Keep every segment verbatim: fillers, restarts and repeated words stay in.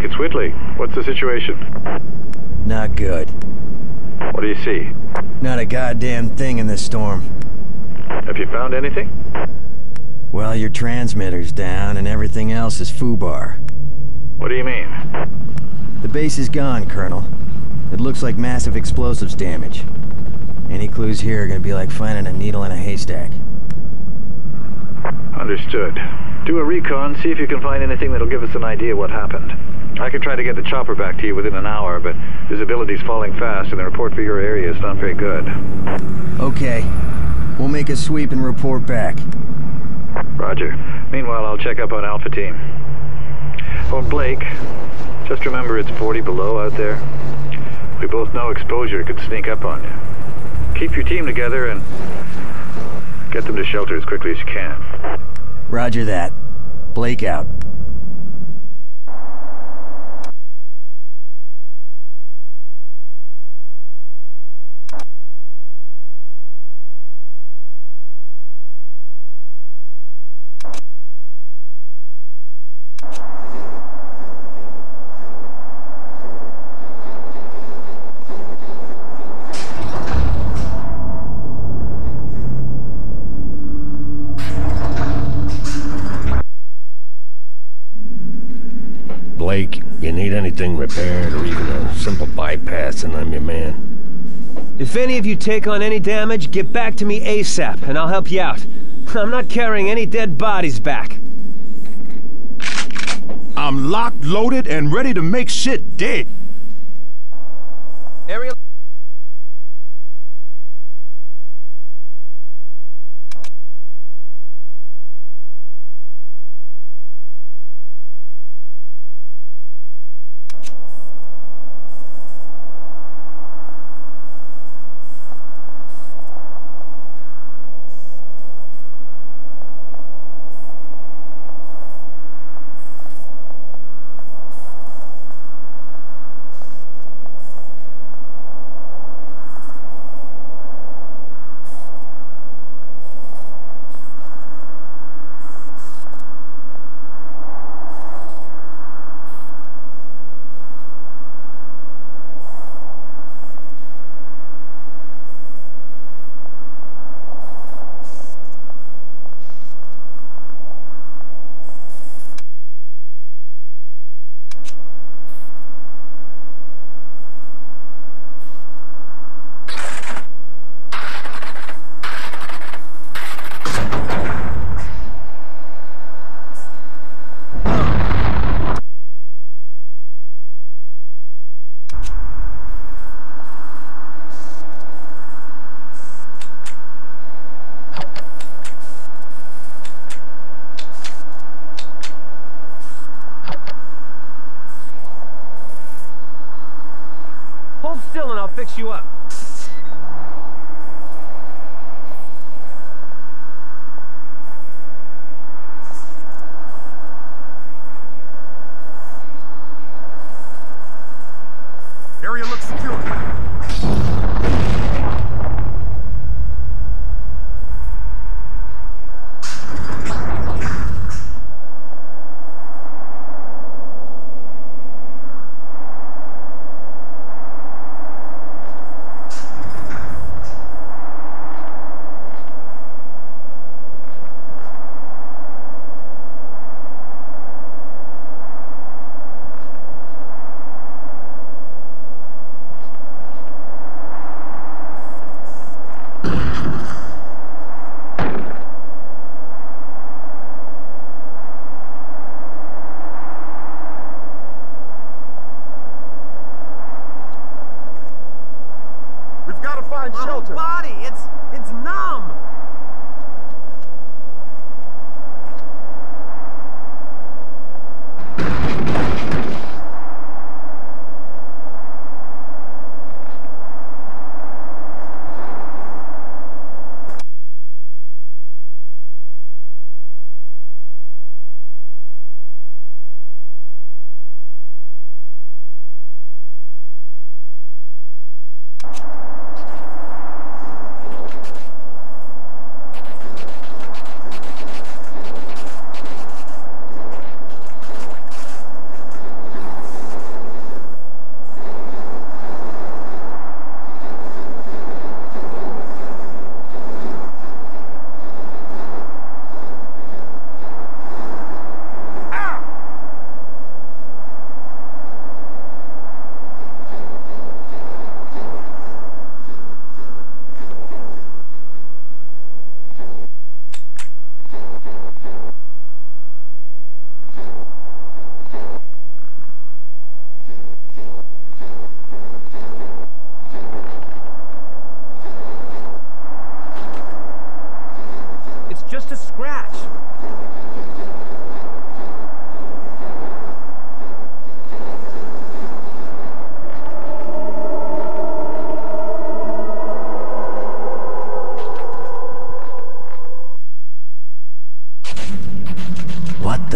it's Whitley. What's the situation? Not good. What do you see? Not a goddamn thing in this storm. Have you found anything? Well, your transmitter's down and everything else is foobar. What do you mean? The base is gone, Colonel. It looks like massive explosives damage. Any clues here are gonna be like finding a needle in a haystack. Understood. Do a recon, see if you can find anything that'll give us an idea what happened. I can try to get the chopper back to you within an hour, but visibility's falling fast and the report for your area is not very good. Okay. We'll make a sweep and report back. Roger. Meanwhile, I'll check up on Alpha Team. Oh, Blake, just remember it's forty below out there. We both know exposure could sneak up on you. Keep your team together and get them to shelter as quickly as you can. Roger that. Blake out. Blake, you need anything repaired or even a simple bypass and I'm your man. If any of you take on any damage, get back to me ASAP and I'll help you out. I'm not carrying any dead bodies back. I'm locked, loaded, and ready to make shit dead. Area Hold still and I'll fix you up. Area looks secure.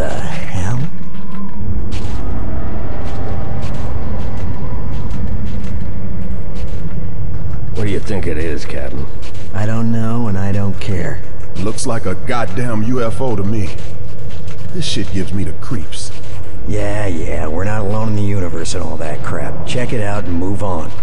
the hell? What do you think it is, Captain? I don't know, and I don't care. Looks like a goddamn U F O to me. This shit gives me the creeps. Yeah, yeah, we're not alone in the universe and all that crap. Check it out and move on.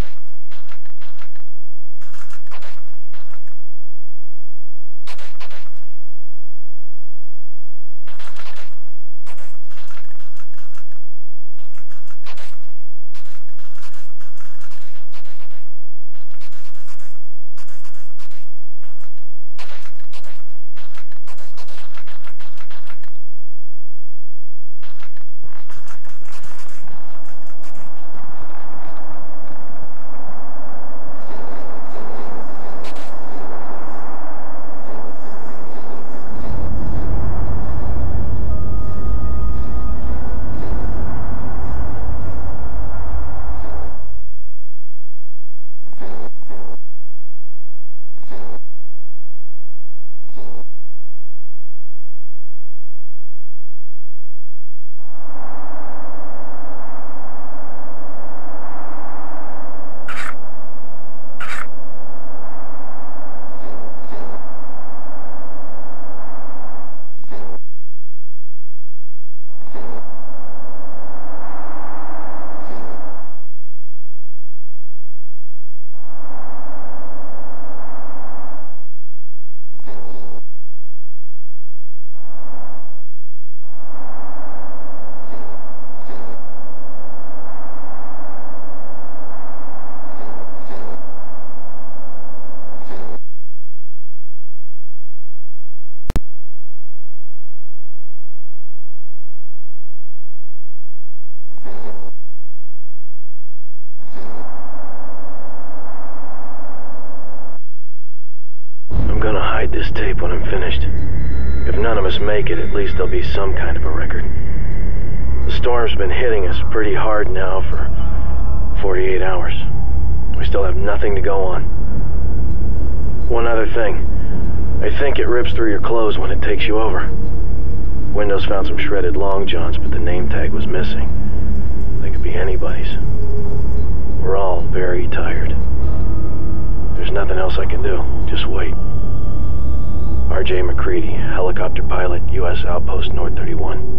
This tape when I'm finished. If none of us make it, at least there'll be some kind of a record. The storm's been hitting us pretty hard now for forty-eight hours. We still have nothing to go on. One other thing. I think it rips through your clothes when it takes you over. Windows found some shredded long johns, but the name tag was missing. They could be anybody's. We're all very tired. There's nothing else I can do. Just wait. R J McCready, helicopter pilot, U S Outpost North thirty-one.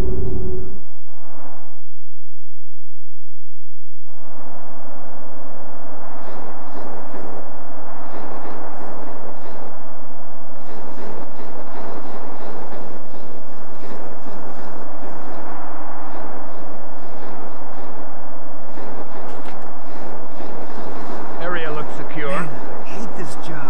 Area looks secure. Man, I hate this job.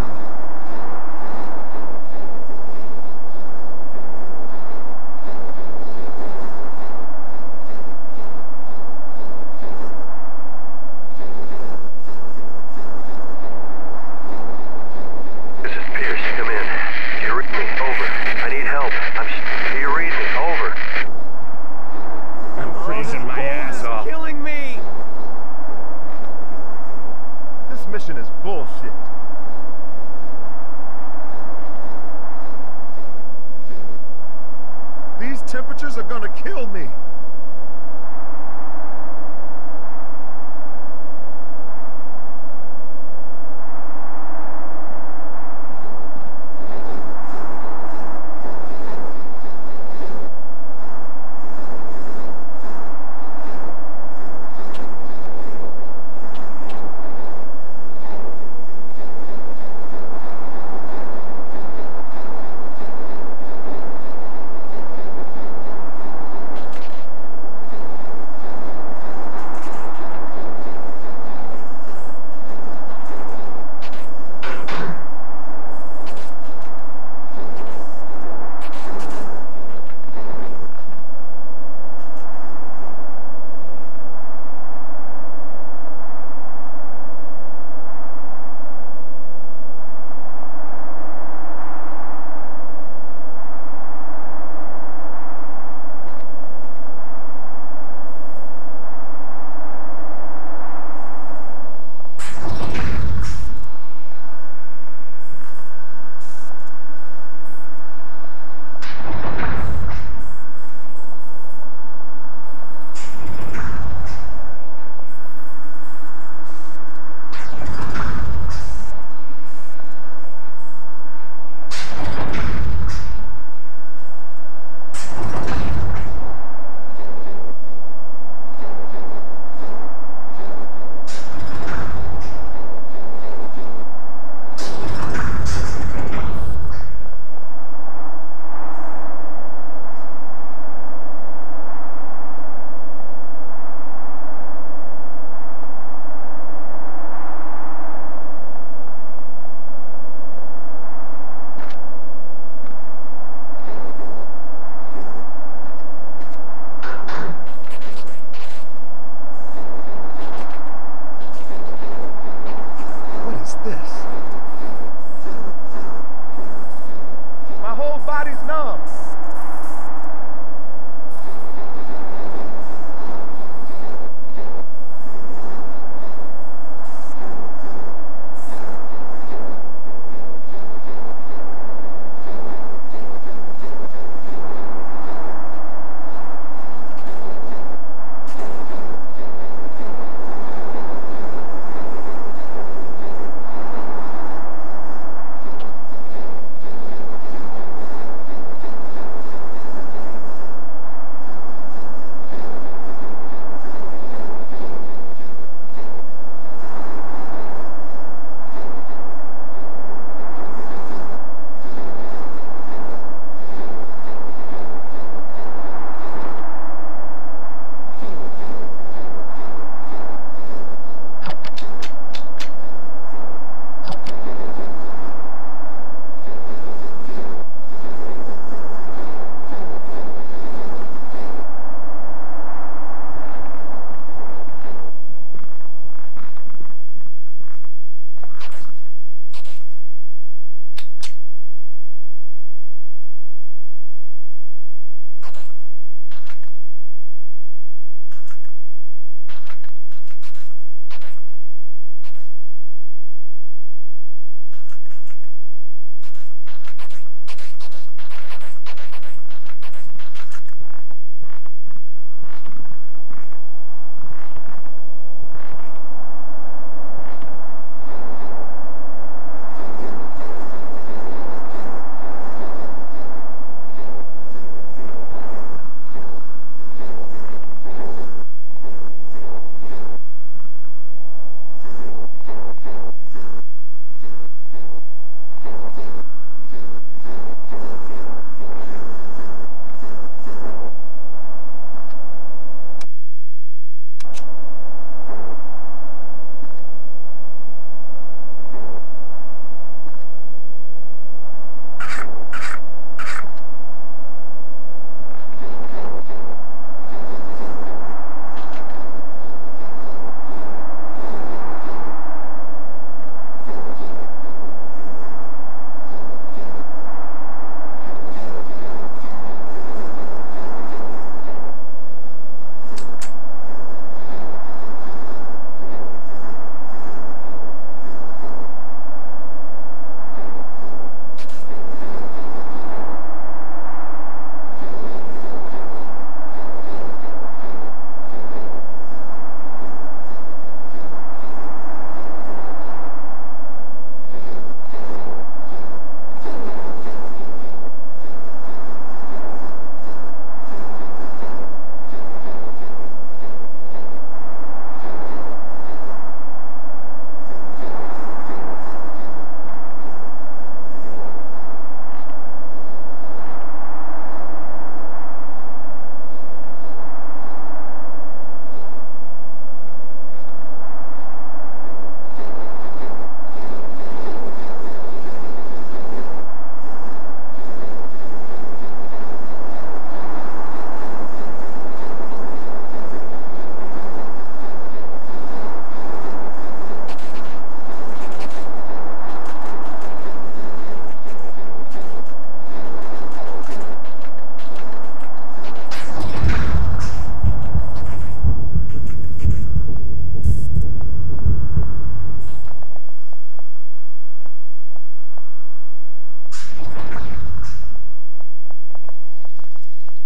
Mission is bullshit. These temperatures are gonna kill me.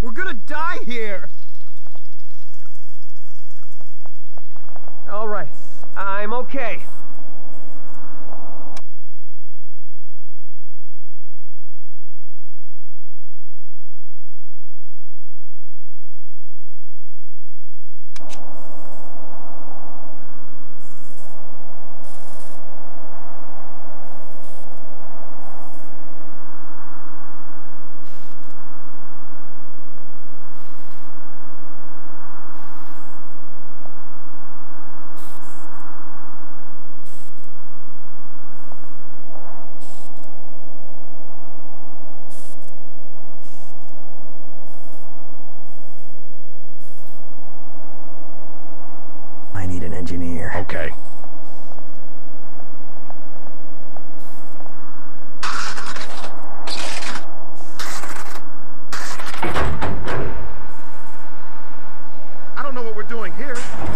We're gonna die here! All right. I'm okay. Engineer. Okay. I don't know what we're doing here.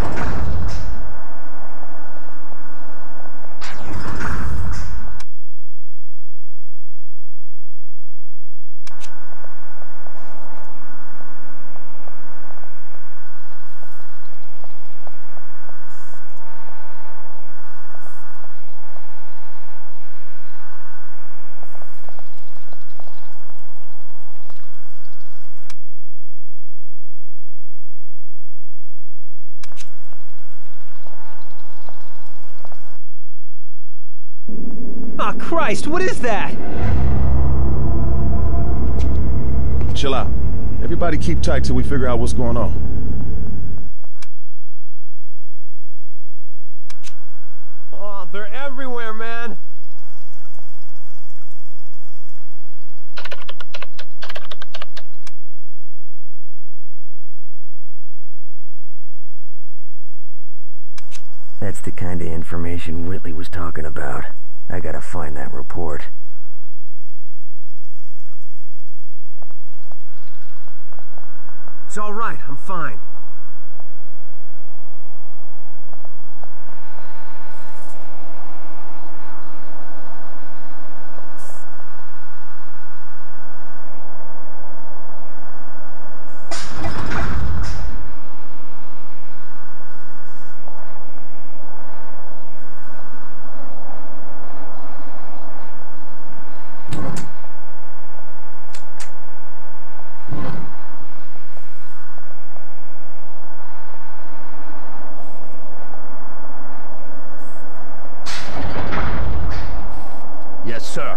Oh, Christ, what is that? Chill out. Everybody keep tight till we figure out what's going on. Oh, they're everywhere, man. That's the kind of information Whitley was talking about. I gotta find that report. It's all right, I'm fine. Yes, sir.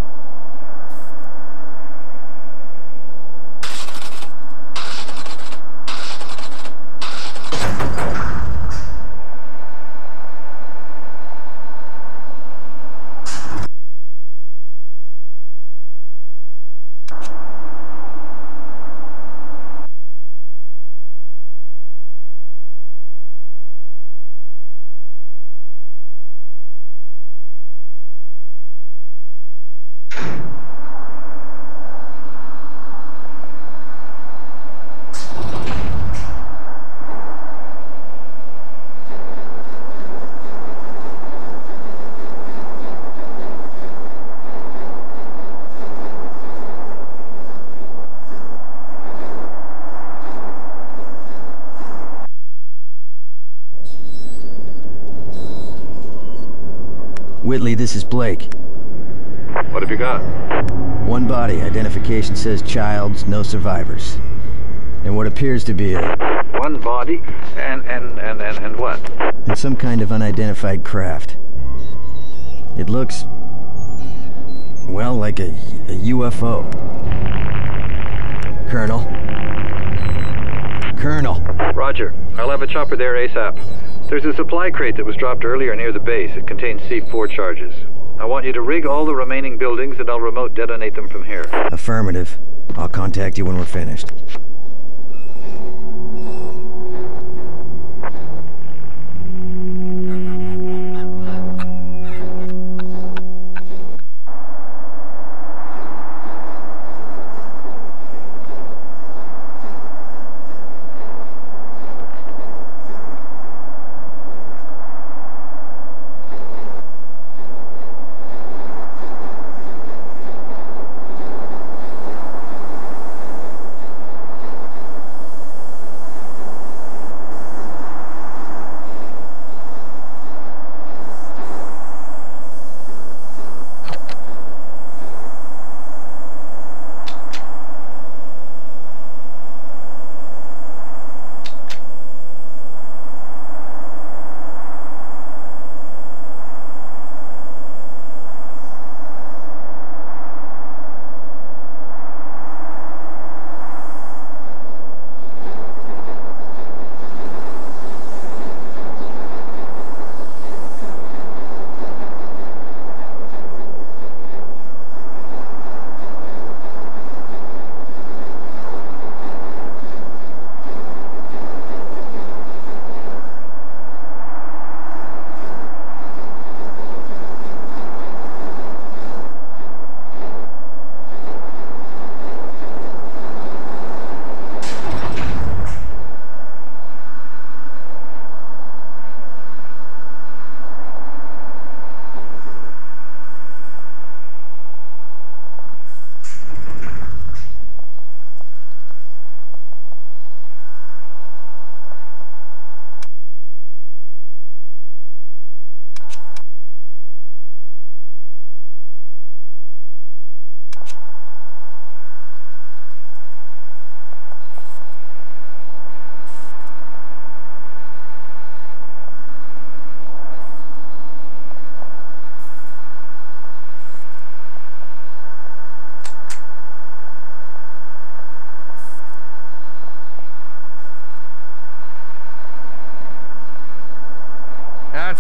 Whitley, this is Blake. What have you got? One body. Identification says Childs, no survivors. And what appears to be a... One body? And, and, and, and, and what? and some kind of unidentified craft. It looks... well, like a, a U F O. Colonel? Colonel! Roger. I'll have a chopper there ASAP. There's a supply crate that was dropped earlier near the base. It contains C four charges. I want you to rig all the remaining buildings and I'll remote detonate them from here. Affirmative. I'll contact you when we're finished.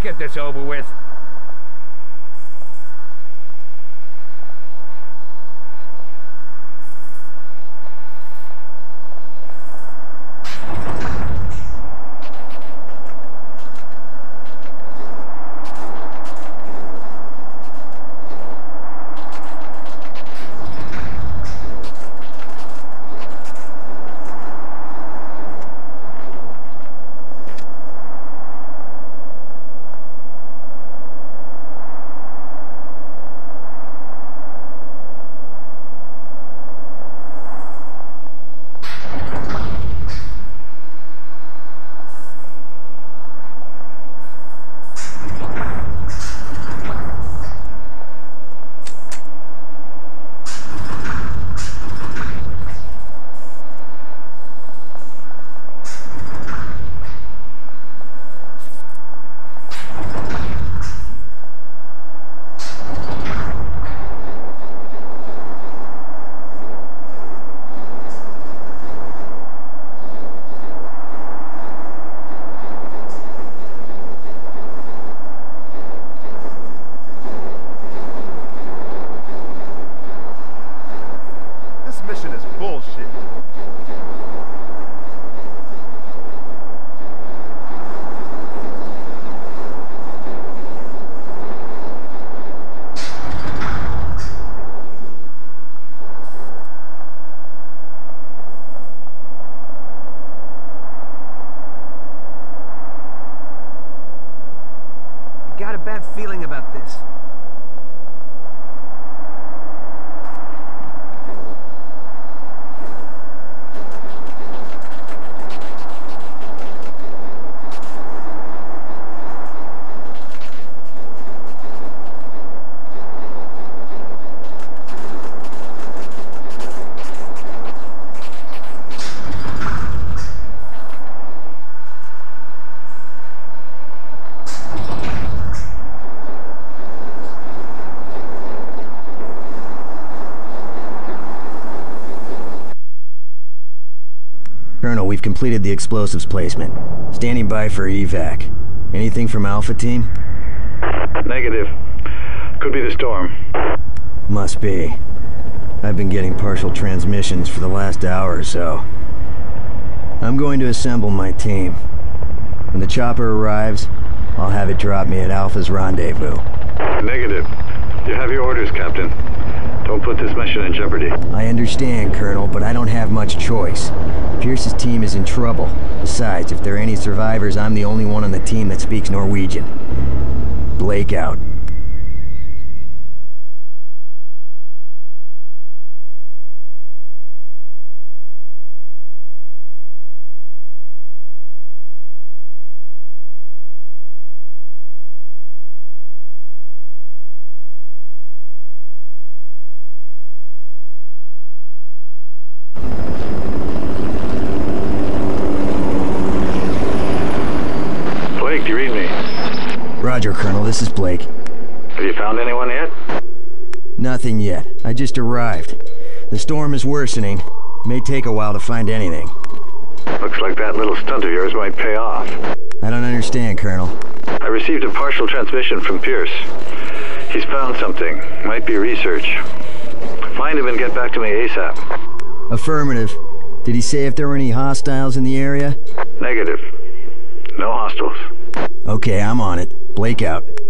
get this over with. Got a bad feeling about this. Colonel, we've completed the explosives placement. Standing by for evac. Anything from Alpha Team? Negative. Could be the storm. Must be. I've been getting partial transmissions for the last hour or so. I'm going to assemble my team. When the chopper arrives, I'll have it drop me at Alpha's rendezvous. Negative. You have your orders, Captain. Don't put this mission in jeopardy. I understand, Colonel, but I don't have much choice. Pierce's team is in trouble. Besides, if there are any survivors, I'm the only one on the team that speaks Norwegian. Blake out. Roger, Colonel. This is Blake. Have you found anyone yet? Nothing yet. I just arrived. The storm is worsening. May take a while to find anything. Looks like that little stunt of yours might pay off. I don't understand, Colonel. I received a partial transmission from Pierce. He's found something. Might be research. Find him and get back to me ASAP. Affirmative. Did he say if there were any hostiles in the area? Negative. No hostiles. Okay, I'm on it. Blake out.